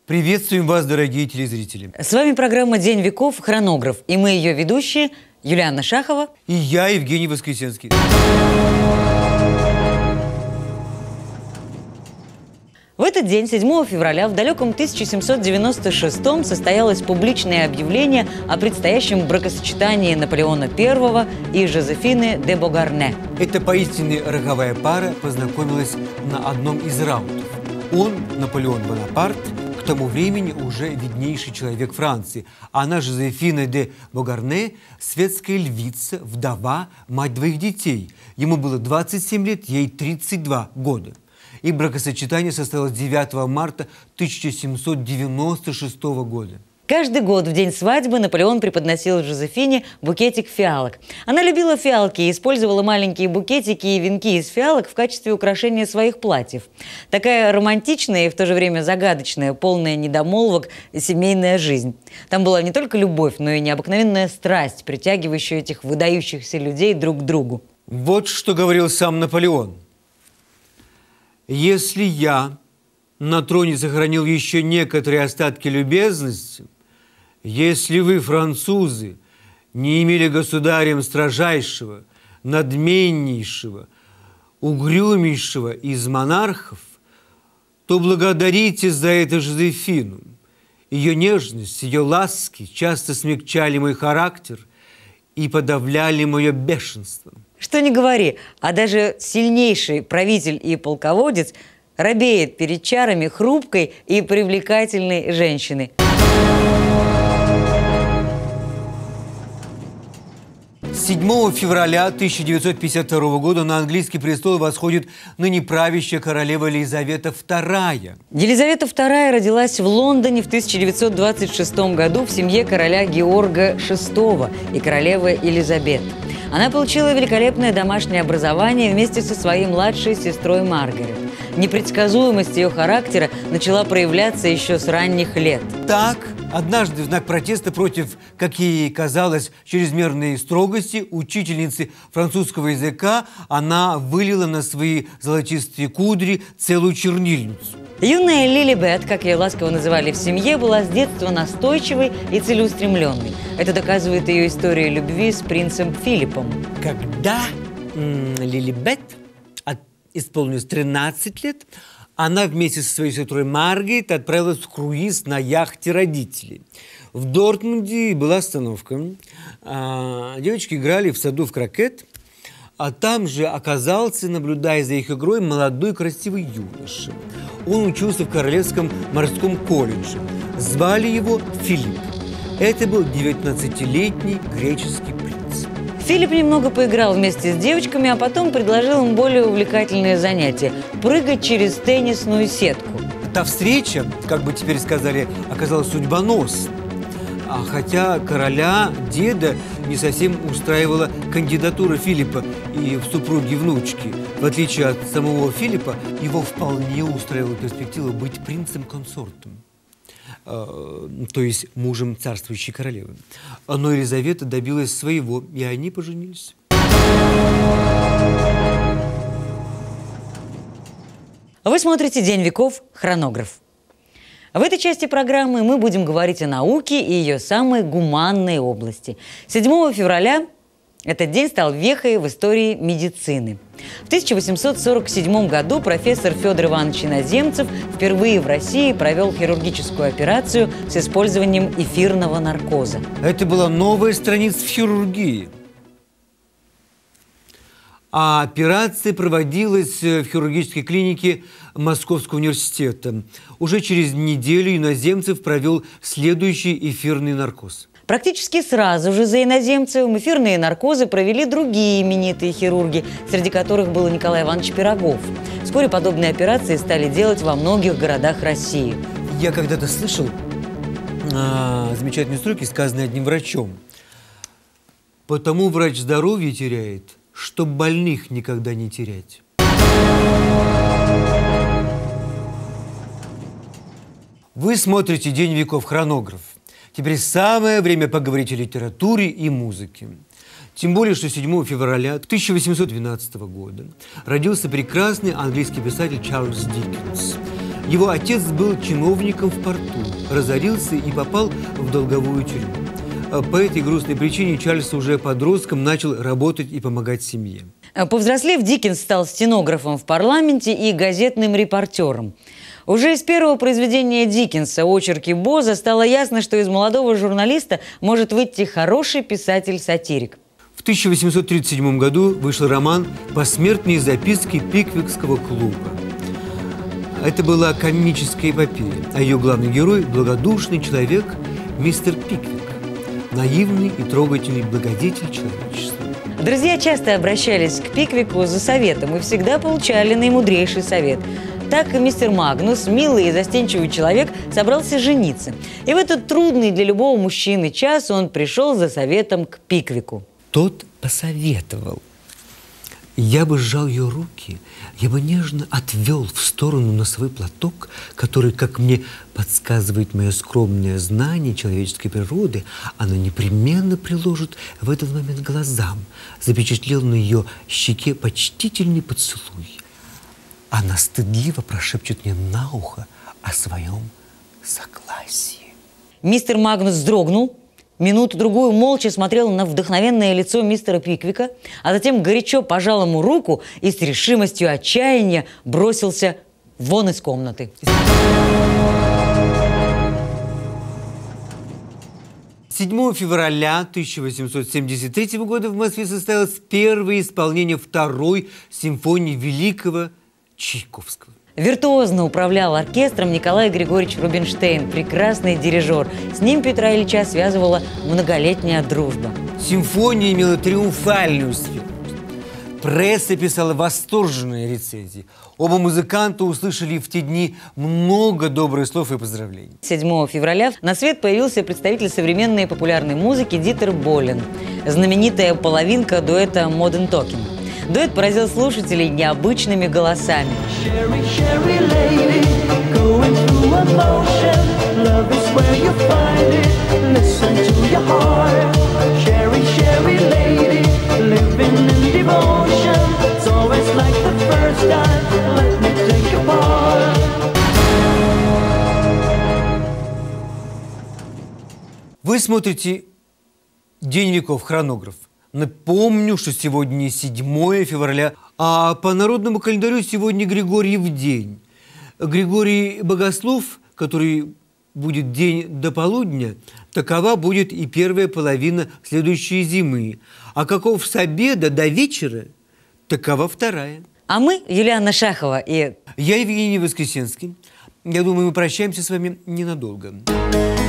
Приветствуем вас, дорогие телезрители. С вами программа «День веков. Хронограф». И мы ее ведущие Юлианна Шахова И я, Евгений Воскресенский. В этот день, 7 февраля, в далеком 1796 состоялось публичное объявление о предстоящем бракосочетании Наполеона I и Жозефины де Богарне. Эта поистине роковая пара познакомилась на одном из раутов. Он, Наполеон Бонапарт, к тому времени уже виднейший человек Франции. Она, Жозефина де Богарне, светская львица, вдова, мать двоих детей. Ему было 27 лет, ей 32 года. И бракосочетание состоялось 9 марта 1796 года. Каждый год в день свадьбы Наполеон преподносил Жозефине букетик фиалок. Она любила фиалки и использовала маленькие букетики и венки из фиалок в качестве украшения своих платьев. Такая романтичная и в то же время загадочная, полная недомолвок семейная жизнь. Там была не только любовь, но и необыкновенная страсть, притягивающая этих выдающихся людей друг к другу. Вот что говорил сам Наполеон. «Если я на троне сохранил еще некоторые остатки любезности, если вы, французы, не имели государем строжайшего, надменнейшего, угрюмейшего из монархов, то благодарите за это Жозефину. Ее нежность, ее ласки часто смягчали мой характер и подавляли мое бешенство». Что ни говори, а даже сильнейший правитель и полководец робеет перед чарами хрупкой и привлекательной женщины. 7 февраля 1952 года на английский престол восходит ныне правящая королева Елизавета II. Елизавета II родилась в Лондоне в 1926 году в семье короля Георга VI и королевы Елизабет. Она получила великолепное домашнее образование вместе со своей младшей сестрой Маргарет. Непредсказуемость ее характера начала проявляться еще с ранних лет. Так, однажды в знак протеста против, как ей казалось, чрезмерной строгости учительницы французского языка, она вылила на свои золотистые кудри целую чернильницу. Юная Лилибет, как ее ласково называли в семье, была с детства настойчивой и целеустремленной. Это доказывает ее история любви с принцем Филиппом. Когда Лилибет исполнилось 13 лет, она вместе со своей сестрой Маргарет отправилась в круиз на яхте родителей. В Дортмунде была остановка. Девочки играли в саду в крокет, а там же оказался, наблюдая за их игрой, молодой красивый юноша. Он учился в Королевском морском колледже. Звали его Филипп. Это был 19-летний греческий принц. Филипп немного поиграл вместе с девочками, а потом предложил им более увлекательное занятие – прыгать через теннисную сетку. Та встреча, как бы теперь сказали, оказалась судьбоносной. Хотя короля, деда, не совсем устраивала кандидатура Филиппа и в супруги внучки. В отличие от самого Филиппа, его вполне устраивала перспектива быть принцем-консортом, то есть мужем царствующей королевы. Но Елизавета добилась своего, и они поженились. Вы смотрите «День веков. Хронограф». В этой части программы мы будем говорить о науке и ее самой гуманной области. 7 февраля этот день стал вехой в истории медицины. В 1847 году профессор Федор Иванович Иноземцев впервые в России провел хирургическую операцию с использованием эфирного наркоза. Это была новая страница в хирургии. А операция проводилась в хирургической клинике Московского университета. Уже через неделю Иноземцев провел следующий эфирный наркоз. Практически сразу же за Иноземцевым эфирные наркозы провели другие именитые хирурги, среди которых был Николай Иванович Пирогов. Вскоре подобные операции стали делать во многих городах России. Я когда-то слышал замечательные строки, сказанные одним врачом. «Потому врач здоровье теряет, чтоб больных никогда не терять». Вы смотрите «День веков. Хронограф». Теперь самое время поговорить о литературе и музыке. Тем более, что 7 февраля 1812 года родился прекрасный английский писатель Чарльз Диккенс. Его отец был чиновником в порту, разорился и попал в долговую тюрьму. По этой грустной причине Чарльз уже подростком начал работать и помогать семье. Повзрослев, Диккенс стал стенографом в парламенте и газетным репортером. Уже из первого произведения Диккенса «Очерки Боза» стало ясно, что из молодого журналиста может выйти хороший писатель-сатирик. В 1837 году вышел роман «Посмертные записки Пиквикского клуба». Это была комическая эпопея, а ее главный герой – благодушный человек мистер Пиквик, наивный и трогательный благодетель человечества. Друзья часто обращались к Пиквику за советом и всегда получали наимудрейший совет. Так мистер Магнус, милый и застенчивый человек, собрался жениться. И в этот трудный для любого мужчины час он пришел за советом к Пиквику. Тот посоветовал: я бы сжал ее руки, я бы нежно отвел в сторону носовой платок, который, как мне подсказывает мое скромное знание человеческой природы, она непременно приложит в этот момент глазам, запечатлел на ее щеке почтительный поцелуй. Она стыдливо прошепчет мне на ухо о своем согласии. Мистер Магнус вздрогнул, минуту-другую молча смотрел на вдохновенное лицо мистера Пиквика, а затем горячо пожал ему руку и с решимостью отчаяния бросился вон из комнаты. 7 февраля 1873 года в Москве состоялось первое исполнение второй симфонии великого Чайковского. Виртуозно управлял оркестром Николай Григорьевич Рубинштейн, прекрасный дирижер. С ним Петра Ильича связывала многолетняя дружба. Симфония имела триумфальный успех. Пресса писала восторженные рецензии. Оба музыканта услышали в те дни много добрых слов и поздравлений. 7 февраля на свет появился представитель современной популярной музыки Дитер Болен, знаменитая половинка дуэта Modern Talking. Дуэт поразил слушателей необычными голосами. Вы смотрите «День веков», хронограф. Напомню, что сегодня 7 февраля, а по народному календарю сегодня Григорьев день. Григорий Богослов, который будет день до полудня, такова будет и первая половина следующей зимы. А каков с обеда до вечера, такова вторая. А мы, Юлиана Шахова и... Я Евгений Воскресенский. Я думаю, мы прощаемся с вами ненадолго.